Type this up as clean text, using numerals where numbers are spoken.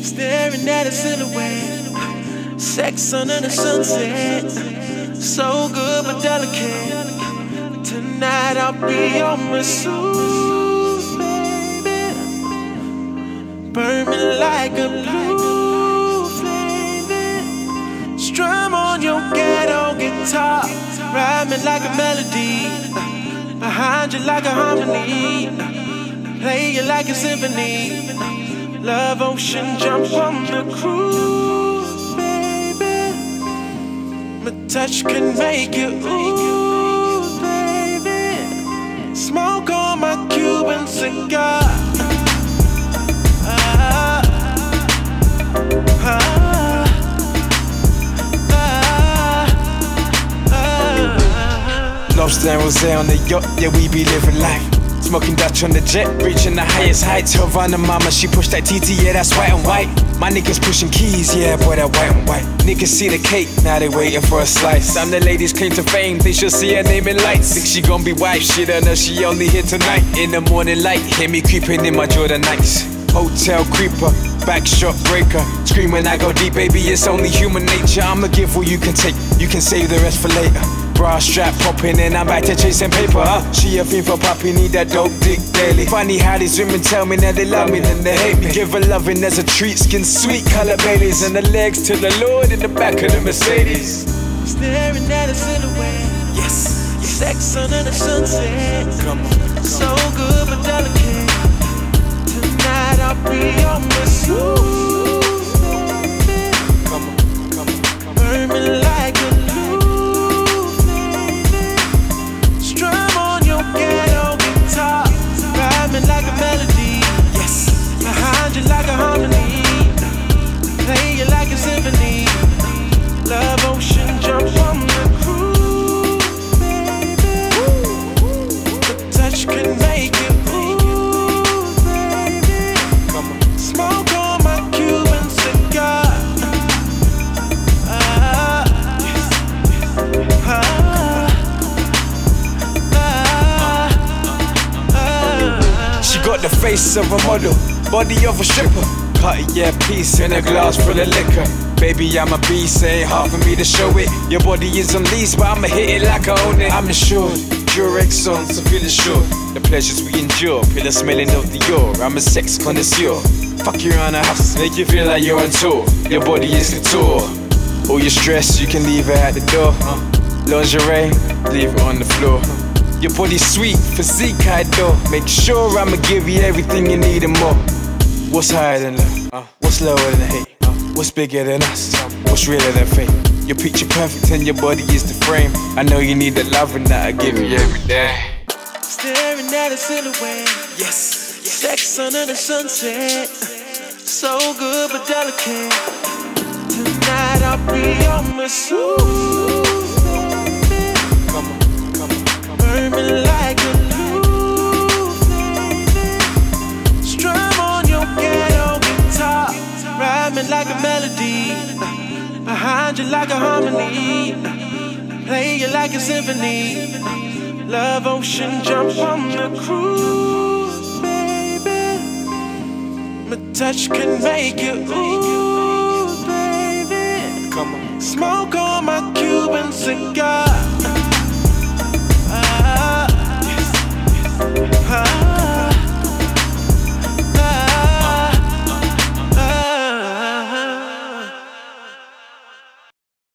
Staring at a silhouette, sex under the sunset. So good but delicate. Tonight I'll be your masseuse, baby. Burn me like a blue flame. Strum on your ghetto guitar, ride me like a melody. Behind you like a harmony, play you like a symphony. Love ocean, jump on the cruise, baby. My touch can make you ooh, baby. Smoke on my Cuban cigar. Lobster and rosé on the yacht, yeah, we be living life. Smoking Dutch on the jet, reaching the highest heights. Havana mama, she pushed that TT, yeah, that's white and white. My niggas pushing keys, yeah, boy, that white and white. Niggas see the cake, now they waiting for a slice. I'm the ladies' claim to fame, they should see her name in lights. Think she gon' be wife, she don't know she only here tonight. In the morning light, hear me creeping in my Jordan Nights. Hotel creeper, backshot breaker. Scream when I go deep, baby, it's only human nature. I'ma give what you can take, you can save the rest for later. Bra strap popping and I'm back to chasing paper, She a fiend for poppy, need that dope dick daily. Funny how these women tell me that they love me, then they hate me. Give her loving as a treat, skin sweet, color Baileys. And the legs to the Lord in the back of the Mercedes. Staring at a silhouette, yes, sex under the sunset. Come on. So good but delicate. Tonight I'll be your masseuse, baby. Come on. Burn me like a like a melody, yes. Behind you like a harmony, play you like a symphony. Love ocean, jump on the cruise, baby. The touch can make you ooh, baby. Come on. Smoke on my Cuban cigar. Got the face of a model, body of a stripper. Cartier piece in a glass full of liquor. Baby, I'm a beast, ain't hard for me to show it. Your body is on lease, but I'ma hit it like I own it. I'm assured, Durex on, so feel assured. The pleasures we endure, pillar smelling of Dior. I'm a sex connoisseur. Fuck you around the house, make you feel like you're on tour. Your body is couture. All your stress, you can leave it at the door. Lingerie, leave it on the floor. Your body's sweet, physique I adore. Make sure I'ma give you everything you need and more. What's higher than love? What's lower than hate? What's bigger than us? What's realer than fate? You're picture perfect and your body is the frame. I know you need the loving that I give you every day. Staring at a silhouette, yes. Sex under the sunset. So good but delicate. Tonight I'll be your masseuse, baby. Come on. Burn me like a blue flame. Strum on your ghetto guitar, ride me like a melody. Behind you like a harmony, play you like a symphony. Love ocean, jump on the cruise, baby. My touch can make you ooh, baby. Come on. Smoke on my Cuban cigar.